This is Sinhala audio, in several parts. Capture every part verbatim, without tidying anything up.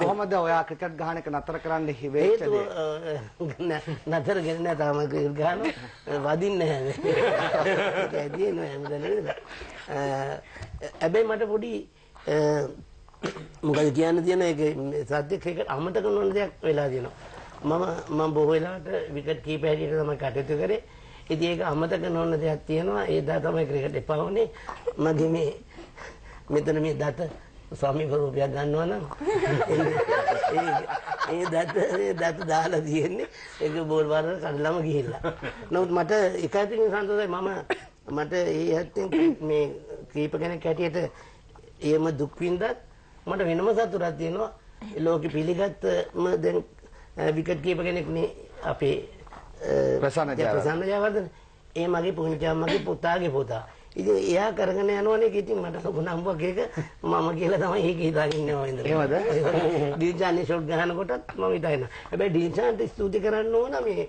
කොහොමද ඔයා ක්‍රිකට් ගහන එක නතර කරන්න වෙච්ච දේ? නතර කරන්නේ නැහැ තාම ක්‍රිකට් ගහනවා වදින්නේ නැහැ. ඒකදී නෑ හැමදාම. හැබැයි මට පොඩි මොකද කියන්න තියෙන එක සද්ද ක්‍රිකට් අමතක නොවන දෙයක් වෙලා තියෙනවා. මම මම බොහෝ වෙලාවට විකට් කීප හැටියට තමයි කටයුතු කරේ. ඉතින් ඒක අමතක නොවන දෙයක් තියෙනවා. ඒ දා තමයි ක්‍රිකට් එපා වුනේ. මගේ මේ මෙතන මේ දත ස්වාමීන් වහන්සේ ගන්නවා නම් ඒ දත ඒ දත දාලා තියෙන්නේ ඒක බෝල් වලට කඩලම ගිහිල්ලා. නමුත් මට එකwidehatකින් සන්තෝෂයි මම මට ඒ හැත්තෙන් මේ කීප කෙනෙක් හැටියට එහෙම දුක් විඳත් මට වෙනම සතුටක් තියෙනවා. ලෝකෙ පිළිගත්තම දැන් විකට් කීප කෙනෙක් නේ අපේ ප්‍රසන්න ජයවර්ධන. ඒ මගේ පුංචා මගේ පුතාගේ පුතා. ඉතින් එයා කරගෙන යනවනේ ඉතින් මට ලොකු නම්බුවක් එක මම කියලා තමයි ඒක හිතාගෙන ඉන්නවා ඉඳලා. එහෙමද? ඩීජානේ ෂොට් ගහනකොටත් මම හිතාගෙන. හැබැයි ඩීජාන්ට ස්තුති කරන්න ඕන මේ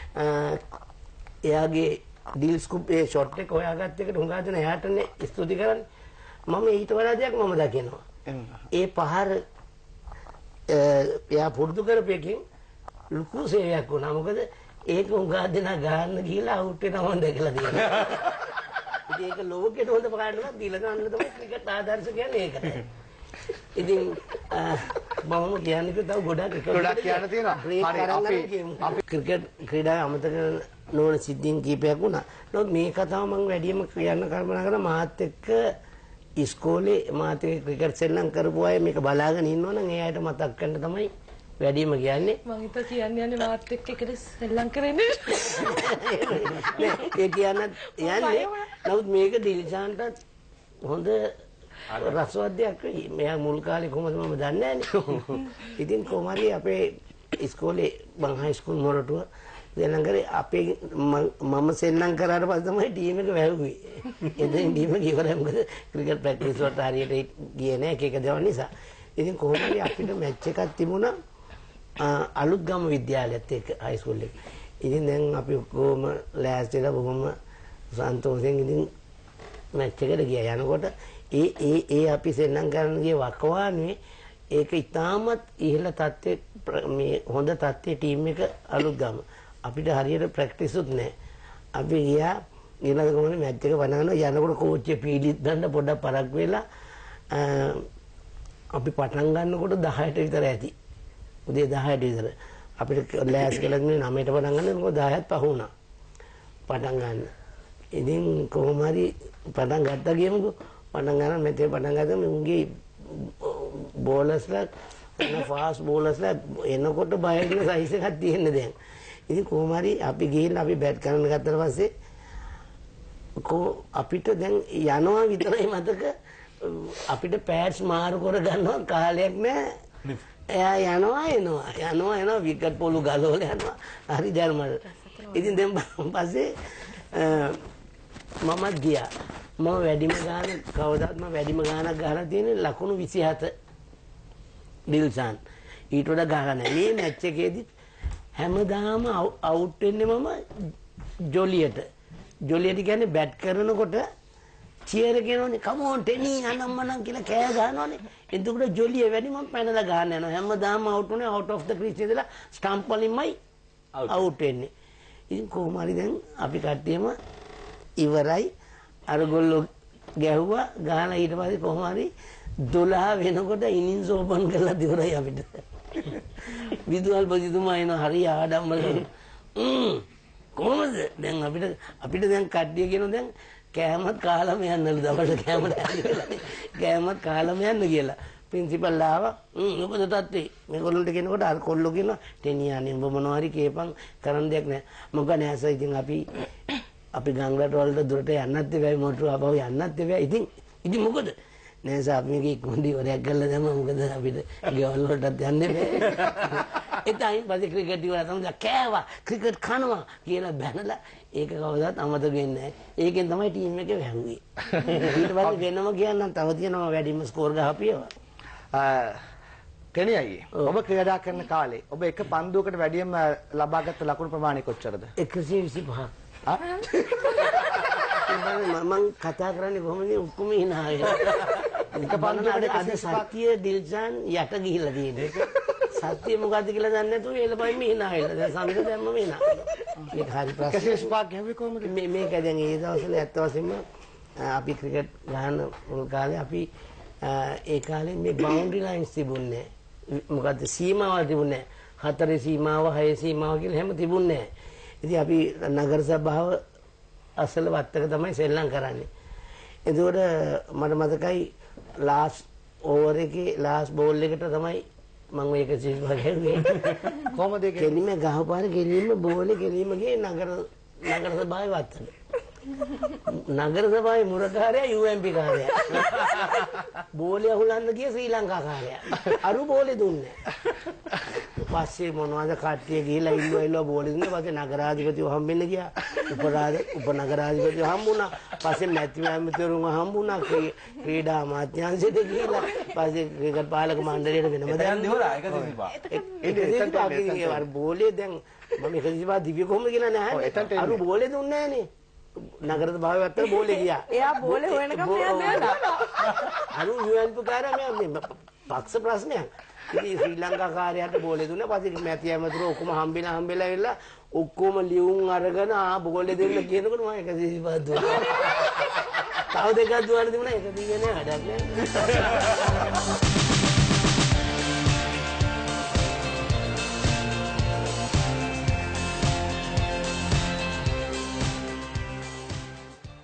එයාගේ ඩීල් ස්කූප් ඒ ෂොට් එක හොයාගත්ත එකට හුඟා දෙන එයාටනේ ස්තුති කරන්නේ. මම ඊට වඩා දෙයක් මම දකිනවා. ඒ පහර එයා පුරුදු කරපෙකින් ලুকু සේවයක් වුණා. මොකද ඒක හුඟා දෙන ගන්න ගිහලා අවුට් වෙනවා දැකලා තියෙනවා. ඉතින් ඒක ලෝකෙට හොඳ පාඩමක් දීලා ගන්න තමයි ක්‍රිකට් ආදර්ශ කියන්නේ ඒකට. ඉතින් මම කියන්නේ තව ගොඩක් ගොඩක් කියන්න තියෙනවා. හරි අපි ක්‍රිකට් ක්‍රීඩාවේ අමතක නොවන සිද්ධීන් කීපයක් වුණා. නමුත් මේ කතාව මම වැඩිම කියන්න කල්පනා කරා මාත් එක්ක ඉස්කෝලේ මාත් එක්ක ක්‍රිකට් සෙල්ලම් කරපු අය මේක බලාගෙන ඉන්නවනම් ඒ අයට මතක් කරන්න තමයි වැඩිම කියන්නේ. මම හිතුවා කියන්නේ යන්නේ මාත් එක්ක එකට සෙල්ලම් කරන්නේ. නෑ ඒ කියන්නේ යන්නේ. නමුත් මේක දිල්ෂාන්ටත් හොඳ රසවත් දෙයක් වෙයි. මෙයා මුල් කාලේ කොහොමද මම දන්නේ නෑනේ. ඉතින් කොහමරි අපේ ඉස්කෝලේ මං හයි ස්කූල් මොරටුව දෙලං කරේ අපේ මම සෙල්ලම් කරාට පස්සේ තමයි ටීම් එක වැහුවේ. එතෙන් ටීම් එක ඉවරයි මොකද ක්‍රිකට් ප්‍රැක්ටිස් වලට හරියට ගියේ නෑ එක එක දේවල් නිසා. ඉතින් කොහොමරි අපිට මැච් එකක් තිබුණා අලුත්ගම විද්‍යාලයත් එක්ක හයි ස්කූල් එකේ. ඉතින් දැන් අපි කොහොම ලෑස්තිලා බොහොම සන්තෝෂෙන් ඉතින් මැච් එකට ගියා. යනකොට ඒ ඒ ඒ අපි සෙල්ලම් කරන්න ගිය වකවානුවේ ඒක ඉතාමත් ඉහළ තත්ත්වයේ මේ හොඳ තත්ත්වයේ ටීම් එක අලුත්ගම. අපිට හරියට ප්‍රැක්ටිස් උත් නැහැ. අපි ගියා ඊළඟ කොහොමද මැච් එක පනවනවා. යනකොට කෝච්චිය පීඩිත් ගන්න පොඩ්ඩක් පරක් වෙලා අපි පටන් ගන්නකොට දහයට විතර ඇති. උදේ දහයට විතර අපිට ලෑස් කළා නේ නවයට පටන් ගන්න. මොකද දහයත් පහ වුණා පටන් ගන්න. ඉතින් කොහොම හරි පටන් ගත්තා කියමුකෝ. පටන් ගන්න මෙතේ පටන් ගත්තම උන්ගේ බෝලර්ස්ලා එන ෆාස්ට් බෝලර්ස්ලා එනකොට බය වෙන සයිස් එකක් තියෙන්නේ දැන්. ඉතින් කොහොම හරි අපි ගිහින් අපි බැට් කරන්න ගත්තට පස්සේ කො අපිට දැන් යනවා විතරයි මතක. අපිට පෑඩ්ස් මාරු කර ගන්නවා කාලයක් නෑ. එයා යනවා එනවා යනවා එනවා විකට් පොළු ගලවල යනවා. හරි ජර්මන්. ඉතින් දැන් පස්සේ මමත් ගියා. මම වැඩිම ගාන කවදාත් මම වැඩිම ගානක් ගහලා තියෙන්නේ ලකුණු විසිහත ඩිල්සන්. ඊට වඩා ගහලා නැහැ. මේ මැච් එකේදී හැමදාම අවුට් වෙන්නේ මම ජොලියට. ජොලියට කියන්නේ බැට් කරනකොට චියර් කියනෝනේ කම ඔන් ටෙනි අනම්මනම් කියලා කෑ ගහනෝනේ. එතකොට ජොලිය වැඩි මම පැනලා ගහන්න යනවා. හැමදාම අවුට් උනේ අවුට් ඔෆ් ද ක්‍රීස් ඉඳලා ස්ටම්ප් වලින්මයි අවුට් වෙන්නේ. ඉතින් කොහොම හරි දැන් අපි කට්ටියම ඉවරයි. අරගොල්ලෝ ගැහුවා ගහලා ඊට පස්සේ කොහොම හරි දොළහ වෙනකොට ඉනින්ස් ඕපන් කරලා දිවරයි අපිට. විදුහල් බජිතුමා එන හරි ආඩම්බර. ම්ම් කොහොමද දැන් අපිට අපිට දැන් කට්ටිය කියනවා දැන් කෑමත් කාලම යන්නලු දවල්ට කෑමට කෑමත් කාලම යන්න කියලා. ප්‍රින්සිපල් ආවා. ම්ම් ඔබද තාත්තේ මේගොල්ලන්ට කියනකොට අර කොල්ලෝ කියනවා ටෙනියානේ උඹ මොනවා හරි කේපන් කරන්න දෙයක් නැහැ. මොකද නෑස ඉතින් අපි අපි ගංගලට වලට දුරට යන්නත් එපා මොටර ආපහු යන්නත් එපා. ඉතින් ඉතින් මොකද නෑ සාප් මේකේ කොණ්ඩි වරයක් ගල්ලා දැම්ම මොකද අපිට ගෙවල් වලටත් යන්න එපා. එතනින් පස්සේ ක්‍රිකට් ඉවර තමයි කෑවා ක්‍රිකට් කනවා කියලා බැනලා ඒක කවදාවත් අමතක වෙන්නේ නැහැ. ඒකෙන් තමයි ටීම් එක වැහුවේ. ඊට පස්සේ වෙනම කියන්නම් තව තියෙනවා වැඩිම ස්කෝර් ගහපියවා. ටෙනි අයියේ ඔබ ක්‍රීඩා කරන කාලේ ඔබ එක පන්දුවකට වැඩියෙන්ම ලබාගත් ලකුණු ප්‍රමාණය කොච්චරද? එකසිය විසිපහ. මම කතා කරන්නේ කොහොමද ඔක්කොම hina වෙනවා. එක පන්දුවකට අද සත්‍ය දිල්ෂාන් යට ගිහිල්ලා තියෙන්නේ. සත්‍ය මොකද්ද කියලා දන්නේ නැතුව එළපයි මෙහිනා වෙලා. දැන් සමිත දැම්ම මෙහිනා. මේක හරි ප්‍රශ්න. කැසිස් ස්පාක් හැවි කොහමද? මේ මේක දැන් ඒ දවස්වල ඇත්ත වශයෙන්ම අපි ක්‍රිකට් ගහන මුල් කාලේ අපි ඒ කාලේ මේ බවුන්ඩරි ලයින්ස් තිබුණේ නැහැ. මොකද්ද සීමාවල් තිබුණේ නැහැ. හතරේ සීමාව, හයේ සීමාව කියලා හැම තිබුණේ නැහැ. ඉතින් අපි නගර සභාව අසල වත්තක තමයි සෙල්ලම් කරන්නේ. එතකොට මට මතකයි ලාස් ඕවර් එකේ ලාස් බෝල් එකට තමයි මම ඒක සිස්වා ගැහුවේ. කොහමද ඒක? කෙලිම ගහපාර කෙලිම බෝලේ කෙලිම ගියේ නගර නගර සභාවේ වත්තට. නගර සභාවේ මුරකාරයා යූ එම් පී කාරයා. බෝලේ අහුලන්න ගිය ශ්‍රී ලංකා කාරයා. අරු බෝලේ දුන්නේ නැහැ. පස්සේ මොනවද කට්ටිය ගිහිල්ලා ඉල්ලුවා ඉල්ලුවා බෝලේ දුන්නා. පස්සේ නගරාධිපතිව හම්බෙන්න ගියා. උපරාධ උපනගරාධිපතිව හම්බුණා. පස්සේ මැතිව ඇමතිවරුන් හම්බුණා. ක්‍රීඩා අමාත්‍යාංශයට ගිහිල්ලා පස්සේ ක්‍රිකට් පාලක මණ්ඩලයට වෙනම දැන් දෙවලා එක සිසිපා. ඒක බෝලේ දැන් මම එක සිසිපා දිව්‍ය කොහොමද කියලා නැහැ. අරු බෝලේ දුන්නේ නැහනේ. නගර සභාවේ වත්තට බෝලේ ගියා. එයා බෝලේ හොයනකම් මෙයා දෙන්නා. අරු යූ එන් පී කාර්යය මේ පක්ෂ ප්‍රශ්නයක්. ඉතින් ශ්‍රී ලංකා කාර්යයට බෝලේ දුන්නා. පස්සේ මැති ඇමතුරු ඔක්කොම හම්බෙලා හම්බෙලා ඇවිල්ලා ඔක්කොම ලියුම් අරගෙන ආ බෝලේ දෙන්න කියනකොට මම එක සිසිපා දුන්නා. තව දෙකක් දුවන්න තිබුණා ඒක දිගනේ වැඩක් නෑ.